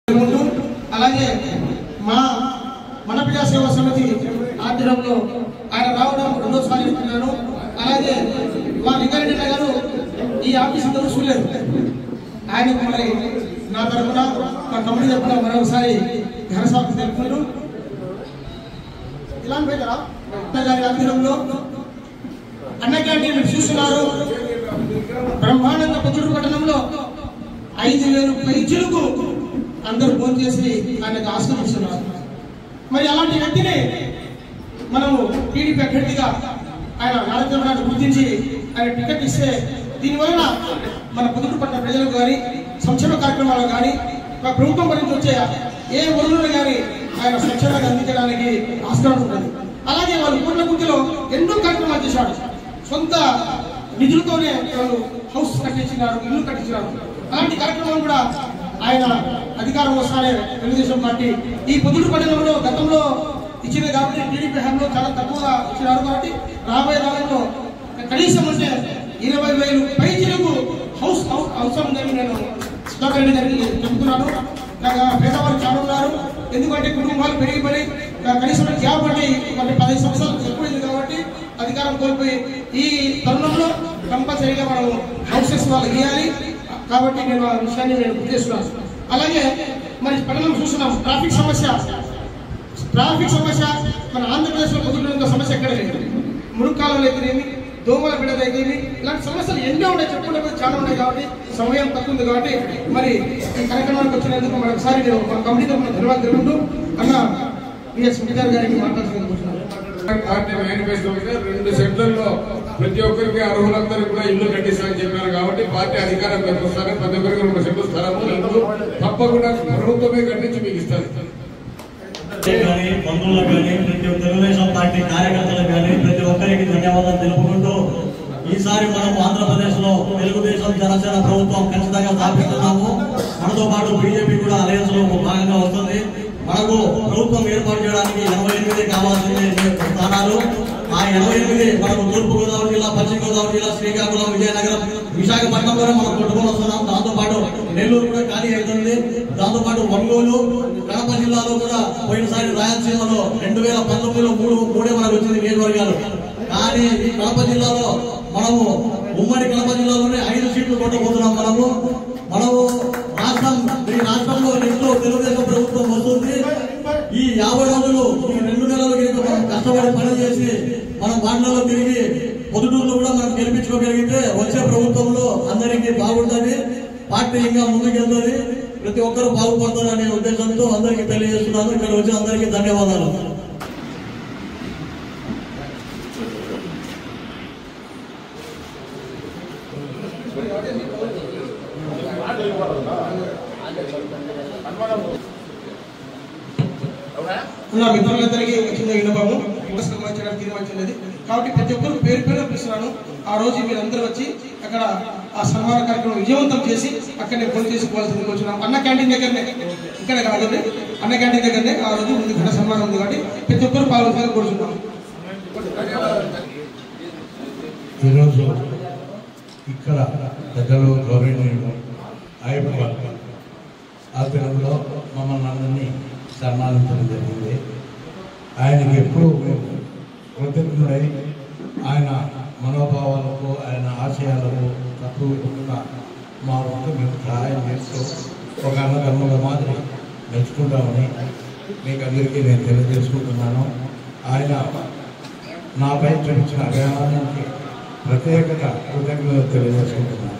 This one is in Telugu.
అలాగే మన ప్రజా సేవా సమితి ఆధ్వర్యంలో ఆయన రావడం రెండోసారి ఇస్తున్నాను. అలాగే మా లింగారెడ్డి గారు ఈ ఆఫీస్ ఇంతకు చూడలేదు. ఆయనకు మరి నా తరఫున మా కమిటీ తరఫున మరొకసారి ఘనస్వాగతం తెలుపుతున్నాను. ఇలాంటి గారి ఆధ్వర్యంలో అన్న క్యాంటీన్ చూస్తున్నారు. బ్రహ్మాండంగా పొద్దుటూరు పట్టణంలో 5,000 పైచులకు అందరూ ఫోన్ చేసి ఆయనకు ఆశ్రమిస్తున్నారు. మరి అలాంటి వ్యక్తిని మనము టీడీపీ అభ్యర్థిగా ఆయన నాయకులను గుర్తించి ఆయన టికెట్ ఇస్తే దీనివల్ల మన పొద్దుటూరు పట్టణ ప్రజలకు కానీ సంక్షేమ కార్యక్రమాలు కానీ ప్రభుత్వం గురించి వచ్చే ఏ వనరులు కానీ ఆయన స్వచ్ఛంగా అందించడానికి ఆస్కారం ఉంటుంది. అలాగే వాళ్ళు పూర్ణ గుర్తిలో ఎన్నో కార్యక్రమాలు చేశాడు. సొంత నిధులతోనే వాళ్ళు హౌస్ కట్టించినారు, ఇల్లు కట్టించినారు. అలాంటి కార్యక్రమం కూడా ఆయన అధికారం వస్తానే తెలుగుదేశం పార్టీ ఈ పొద్దుటూరు పట్టణంలో గతంలో ఇచ్చింది కాబట్టి టీడీపీ హయాంలో చాలా తక్కువగా ఇచ్చినారు. కాబట్టి రాబోయే కాలంలో కనీసం అంటే 20,000 పైచీలకు హౌస్ అవసరం ఉందని నేను సుధాకర్ రెడ్డి గారికి చెబుతున్నాను. పేదవాళ్ళు చాలా ఉన్నారు. ఎందుకంటే కుటుంబాలు పెరిగిపోయి కనీసం జాబ్ అంటే 15 సంవత్సరాలు ఎక్కువైంది కాబట్టి అధికారం కోల్పోయి ఈ తరుణంలో కంపల్సరీగా మనం హౌసెస్ వాళ్ళు ఇవ్వాలి. కాబట్టి నేను ఆ విషయాన్ని గుర్తు చేస్తున్నాను. అలాగే మరి పట్టణం చూస్తున్నాం ట్రాఫిక్ సమస్య మన ఆంధ్రప్రదేశ్లో పొద్దున్న సమస్య ఎక్కడ లేదు. మురుక్కాలలో అయితేనేమి, దోమల బిడ్డలు అయితేనేమి, ఇలాంటి సమస్యలు ఎన్నో ఉన్నాయి. చెప్పుకుంటే చాలా ఉన్నాయి. కాబట్టి సమయం తక్కువ ఉంది. కాబట్టి మరి ఈ కార్యక్రమానికి వచ్చినందుకు మరొకసారి నేను మా కమిటీ తరఫున ధన్యవాదాలు తెలుపుతూ అన్న బిఎస్ సునీతార్ గారికి మాట్లాడుతున్నాను. పార్టీ మేనిఫెస్టో మీద 2 సెట్లలో ప్రతి ఒక్కరికి అర్హులందరూ కూడా ఇల్లు కట్టిస్తారని చెప్పారు. కాబట్టి పార్టీ అధికారంలోకి వస్తారు. ప్రతి ఒక్కరికి 2 సెట్లు స్థలము ఇల్లు తప్పకుండా ప్రభుత్వమే కట్టించి మీకు ఇస్తారు. బంధువులకు కానీ ప్రతి తెలుగుదేశం పార్టీ కార్యకర్తలకు కానీ ప్రతి ఒక్కరికి ధన్యవాదాలు తెలుపుకుంటూ ఈసారి మనం ఆంధ్రప్రదేశ్ లో తెలుగుదేశం జనసేన ప్రభుత్వం ఖచ్చితంగా స్థాపిస్తున్నాము. మనతో పాటు బీజేపీ కూడా అలయన్స్ లో భాగంగా వస్తుంది. మనకు ప్రభుత్వం ఏర్పాటు చేయడానికి 88 కావాల్సింది స్థానాలు. ఆ 88 మనకు తూర్పు గోదావరి జిల్లా, పశ్చిమ గోదావరి జిల్లా, శ్రీకాకుళం, విజయనగరం, విశాఖపట్నంలోనే మనం కొట్టుకొని వస్తున్నాం. దాంతో పాటు నెల్లూరు కూడా ఖాళీ అవుతుంది. దాంతో పాటు ఒంగోలు, కడప జిల్లాలో కూడా పోయినసారి రాయలసీమలో 2019లో మూడే మనకు వచ్చింది నియోజకవర్గాలు. కానీ కడప జిల్లాలో మనము ఉమ్మడి కడప జిల్లాలోనే 5 సీట్లు కొట్టబోతున్నాం. మనము ఈ రాష్ట్రంలో నెక్స్ట్ తెలుగుదేశం ప్రభుత్వం వస్తుంది. ఈ 50 రోజులు ఈ 2 నెలలు మనం కష్టపడి పని చేసి మనం వార్డులలో తిరిగి పొద్దుటూరులో కూడా మనం గెలిపించుకోగలిగితే వచ్చే ప్రభుత్వంలో అందరికీ బాగుంటుంది. పార్టీ ఇంకా ముందుకెళ్తుంది. ప్రతి ఒక్కరూ బాగుపడతారనే ఉద్దేశంతో అందరికీ తెలియజేస్తున్నాను. ఇక్కడ వచ్చి అందరికీ ధన్యవాదాలు. నా మిత్రులందరికీ వచ్చిన విన్నపము పురస్కరించడానికి తీర్మానించినది. కాబట్టి ప్రతి ఒక్కరు పేరు పిలుస్తున్నాను. ఆ రోజు మీరందరూ వచ్చి అక్కడ ఆ సన్మాన కార్యక్రమం విజయవంతం చేసి అక్కడనే ఫోన్ చేసుకోవాల్సింది వచ్చినాం. అన్న క్యాంటీన్ దగ్గరనే, ఇక్కడ కాదండి, అన్న క్యాంటీన్ దగ్గరనే ఆ రోజు ముందు ఘన సన్మానం ఉంది. కాబట్టి ప్రతి ఒక్కరు పాల్గొని కోరుతున్నాం. ఈరోజు ఇక్కడ పెద్దలు గౌరవనీయులు అయ్యప్ప ఆధ్వర్యంలో మమ్మల్ని అందరినీ సన్మానించడం జరిగింది. ఆయనకి ఎప్పుడూ కృతజ్ఞుడై ఆయన మనోభావాలకు, ఆయన ఆశయాలకు తక్కువ మా వంతు మేము సహాయం చేస్తూ ఒక అన్నదమ్ముల మాదిరి మెచ్చుకుంటామని మీకు అందరికీ నేను తెలియజేసుకుంటున్నాను. ఆయన నాపై చూపించిన అభిమానానికి ప్రత్యేకత కృతజ్ఞతలు తెలియజేసుకుంటున్నాను.